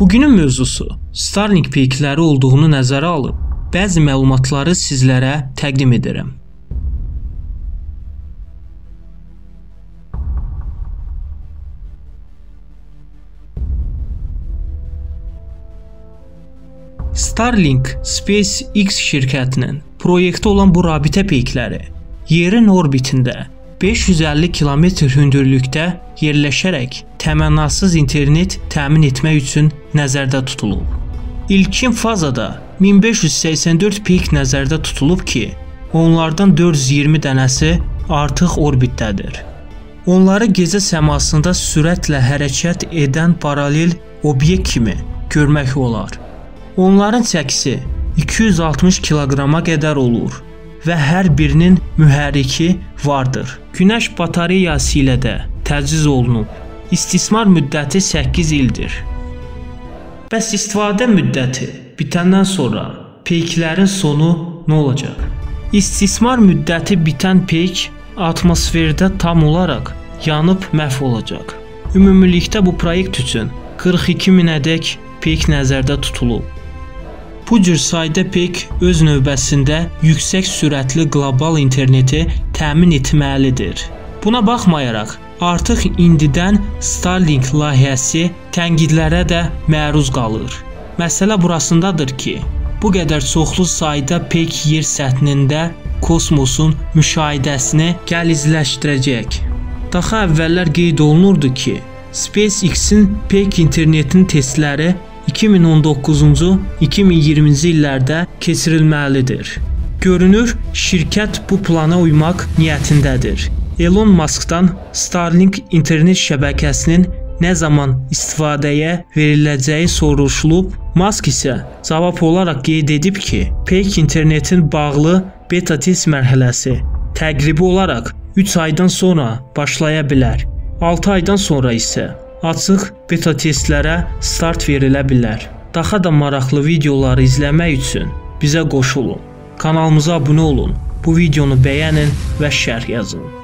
Bugünün mövzusu Starlink peykləri olduğunu nəzərə alıb, bəzi məlumatları sizlərə təqdim edirəm. Starlink SpaceX şirkətinin proyekti olan bu rabitə peykləri yerin orbitində 550 kilometr hündürlükdə yerləşərək təmənnasız internet təmin etmək üçün nəzərdə tutulub. İlkin fazada 1584 peyk nəzərdə tutulub ki, onlardan 420 dənəsi artıq orbitdədir. Onları gecə səmasında sürətlə hərəkət edən paralel obyekt kimi görmək olar. Onların çəkisi 260 kiloqrama qədər olur və hər birinin mühərriki vardır. Günəş batareyası ilə də təchiz olunub. İstismar müddəti 8 ildir. Bəs istifadə müddəti bitəndən sonra peyklərin sonu nə olacaq? İstismar müddəti bitən peyk atmosferdə tam olaraq yanıb məhv olacaq. Ümumilikdə bu proyekt üçün 42 minədək peyk nəzərdə tutulub. Bu cür sayda peyk öz növbəsində yüksək sürətli qlobal interneti təmin etməlidir. Buna baxmayaraq, artıq indidən Starlink layihəsi tənqidlərə də məruz qalır. Məsələ burasındadır ki, bu qədər çoxlu sayda peyk yer səthində kosmosun müşahidəsini gəlizləşdirəcək. Daha əvvəllər qeyd olunurdu ki, SpaceX-in peyk internetinin testləri 2019-cu, 2020-ci illərdə keçirilməlidir. Görünür, şirkət bu plana uymaq niyyətindədir. Elon Musk'dan Starlink internet şəbəkəsinin nə zaman istifadəyə veriləcəyi soruşulub, Musk isə cavab olaraq qeyd edib ki, peyk internetin bağlı beta test mərhələsi təqribi olaraq 3 aydan sonra başlaya bilər. 6 aydan sonra isə açıq beta testlərə start verilə bilər. Daha da maraqlı videoları izləmək üçün bizə qoşulun. Kanalımıza abunə olun, bu videonu bəyənin və şərh yazın.